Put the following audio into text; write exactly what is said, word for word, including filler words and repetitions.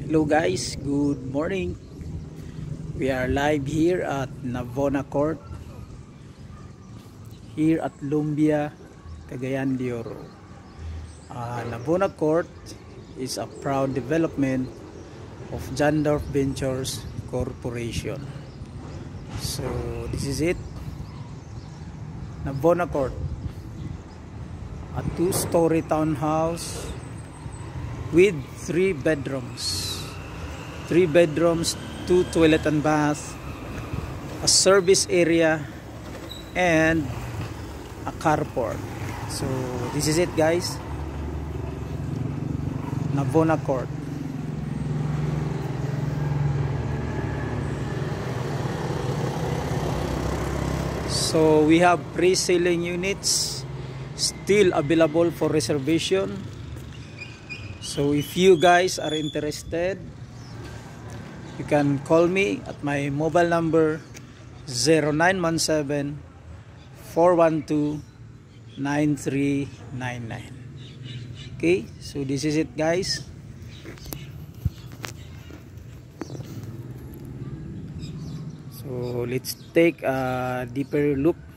Hello guys, good morning. We are live here at Navona Court, here at Lumbia, Cagayan de Oro. Uh, Navona Court is a proud development of Jandorf Ventures Corporation. So this is it, Navona Court, a two-story townhouse with three bedrooms. Three bedrooms, two toilet and bath, a service area, and a carport. So this is it guys, Navona Court. So we have pre-selling units still available for reservation. So if you guys are interested, you can call me at my mobile number zero nine one seven, four one two, nine three nine nine. Okay, so this is it guys. So let's take a deeper look